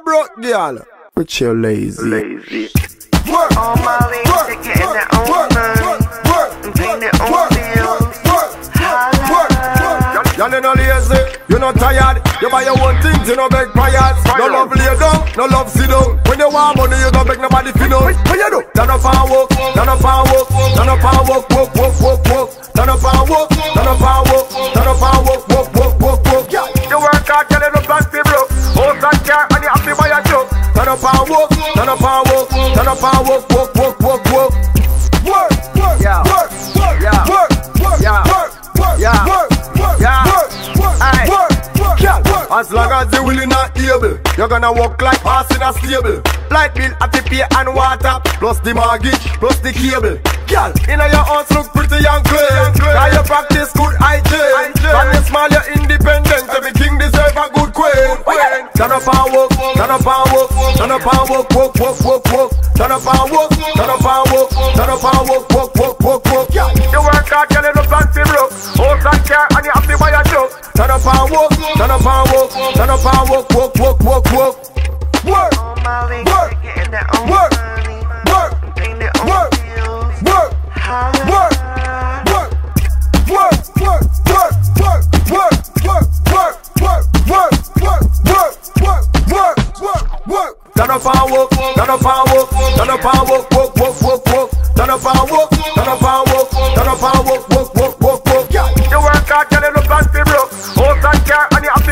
broke girl. But you're lazy. Work. All my ladies, they getting their own money and paying their own bills. Y'all no lazy, you not tired. You buy your own things, you no beg prayers. No love lay down, no love sit down. When you want money, you don't beg nobody for no. What you do? Turn up and walk, turn up and walk, turn up and walk, walk, walk, walk, walk. Turn up and walk, turn up and walk, turn up and walk, walk, walk, walk, walk. You work hard, get it up and stay broke. House and car, and you have to buy a truck. Turn up and walk, turn up and walk, turn up and walk, walk, walk, walk, walk. Work, work, yeah, work, work, yeah, work, work, yeah, work, work, yeah, work, work, yeah. As long as you willing and able, you're gonna walk like horse in a stable. Light bill, have to pay and water, plus the mortgage, plus the cable. Girl, inna your house look pretty and clean. Now you practice good hygiene. From you small, you're independent. Every king deserve a good queen. Turn up and walk, turn up and walk, turn up and walk, walk, walk, walk, walk. Turn up and walk, turn up and walk, turn up and walk, walk, walk, walk, walk. You work hard, girl, you look fancy broke. House and car, and you have to buy a truck. Turn up and walk, turn up and walk, turn up and walk, walk, walk, walk, walk. Work, all my ladies, work, they getting their own work, money work, and paying their own work, bills. work, work, work, work, work, work, work, work, work, work, work, work, work, work, work, work, work. Turn up and walk, turn up and walk, turn up and walk, walk, walk, walk, walk. Turn up and walk, turn up and walk, turn up and walk, walk, walk, walk, walk. You work hard, girl, you look fancy broke. House and car, and you have